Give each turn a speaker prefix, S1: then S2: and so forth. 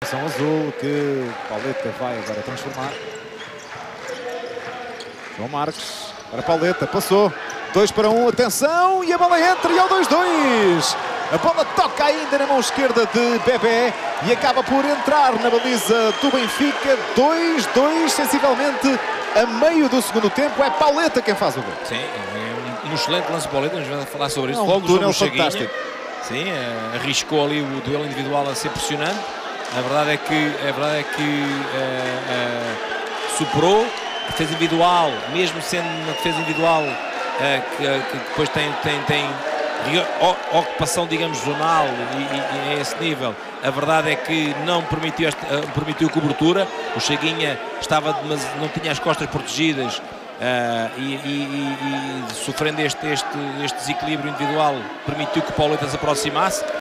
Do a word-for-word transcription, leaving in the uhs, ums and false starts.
S1: São azul que Pauleta vai agora transformar. João Marques para Pauleta, passou. dois para um, atenção, e a bola entra e é o dois dois. A bola toca ainda na mão esquerda de Bebé e acaba por entrar na baliza do Benfica. dois dois, sensivelmente a meio do segundo tempo. É Pauleta quem faz o gol.
S2: Sim, é um, um excelente lance de Pauleta, vamos falar sobre isso.
S1: É um
S2: Logo
S1: túnel
S2: sobre o Chaguinha.
S1: fantástico.
S2: Sim, uh, arriscou ali o duelo individual a ser pressionante. A verdade é que, a verdade é que uh, uh, superou. A defesa individual, mesmo sendo uma defesa individual uh, que, que depois tem, tem, tem ocupação, digamos, zonal e, e, e a esse nível, a verdade é que não permitiu, esta, uh, permitiu cobertura. O Chaguinha estava, mas não tinha as costas protegidas. Uh, e, e, e, e sofrendo este, este, este desequilíbrio individual, permitiu que o Pauleta se aproximasse.